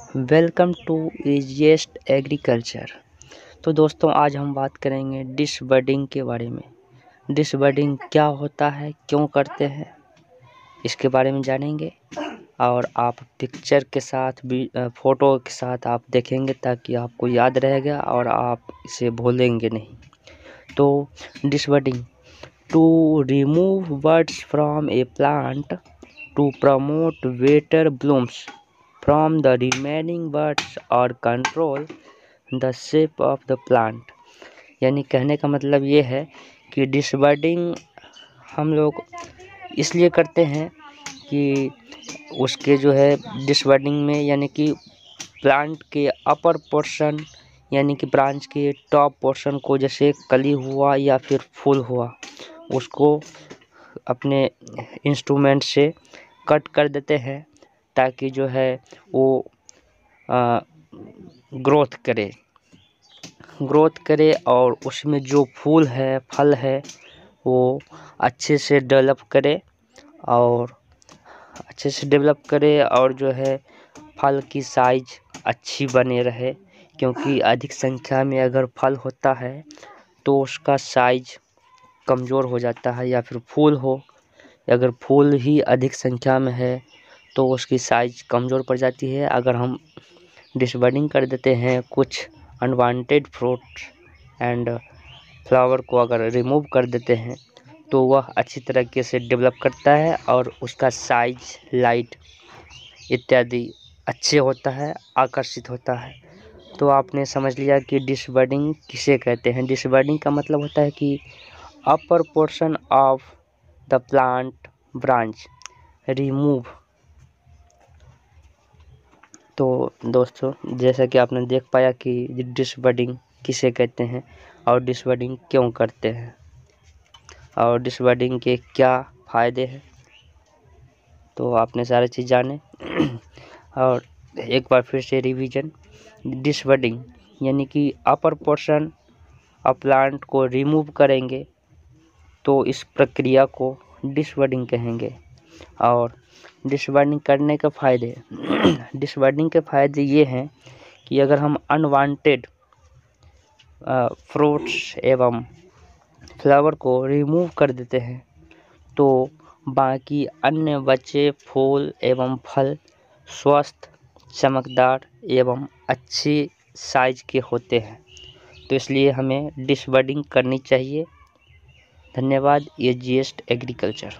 Welcome to easiest agriculture. तो दोस्तों, आज हम बात करेंगे डिश बडिंग के बारे में। डिश बडिंग क्या होता है, क्यों करते हैं, इसके बारे में जानेंगे। और आप पिक्चर के साथ भी फ़ोटो के साथ आप देखेंगे ताकि आपको याद रहेगा और आप इसे भूलेंगे नहीं। तो disbudding, to remove buds from a plant to promote better blooms from the remaining buds or control the shape of the plant। यानी कहने का मतलब ये है कि डिश बडिंग हम लोग इसलिए करते हैं कि उसके जो है डिश बडिंग में यानी कि प्लांट के अपर पोर्शन यानी कि ब्रांच के टॉप पोर्शन को, जैसे कली हुआ या फिर फूल हुआ, उसको अपने इंस्ट्रूमेंट से कट कर देते हैं ताकि जो है वो ग्रोथ करे और उसमें जो फूल है, फल है, वो अच्छे से डेवलप करे और जो है फल की साइज अच्छी बने रहे। क्योंकि अधिक संख्या में अगर फल होता है तो उसका साइज कमज़ोर हो जाता है, या फिर फूल हो, अगर फूल ही अधिक संख्या में है तो उसकी साइज कमज़ोर पड़ जाती है। अगर हम डिश बडिंग कर देते हैं, कुछ अनवांटेड फ्रूट एंड फ्लावर को अगर रिमूव कर देते हैं तो वह अच्छी तरीके से डेवलप करता है और उसका साइज, लाइट इत्यादि अच्छे होता है, आकर्षित होता है। तो आपने समझ लिया कि डिश बडिंग किसे कहते हैं। डिश बडिंग का मतलब होता है कि upper portion of the plant branch remove. तो दोस्तों, जैसा कि आपने देख पाया कि डिश बडिंग किसे कहते हैं और डिश बडिंग क्यों करते हैं और डिश बडिंग के क्या फ़ायदे हैं, तो आपने सारी चीज़ जाने। और एक बार फिर से रिवीजन। डिश बडिंग यानी कि अपर पोर्शन ऑफ प्लांट को रिमूव करेंगे तो इस प्रक्रिया को डिश बडिंग कहेंगे। और डिश बडिंग करने के फ़ायदे डिश बडिंग के फ़ायदे ये हैं कि अगर हम अनवांटेड फ्रूट्स एवं फ्लावर को रिमूव कर देते हैं तो बाकी अन्य बचे फूल एवं फल स्वस्थ, चमकदार एवं अच्छी साइज के होते हैं। तो इसलिए हमें डिश बडिंग करनी चाहिए। धन्यवाद। Easiest agriculture.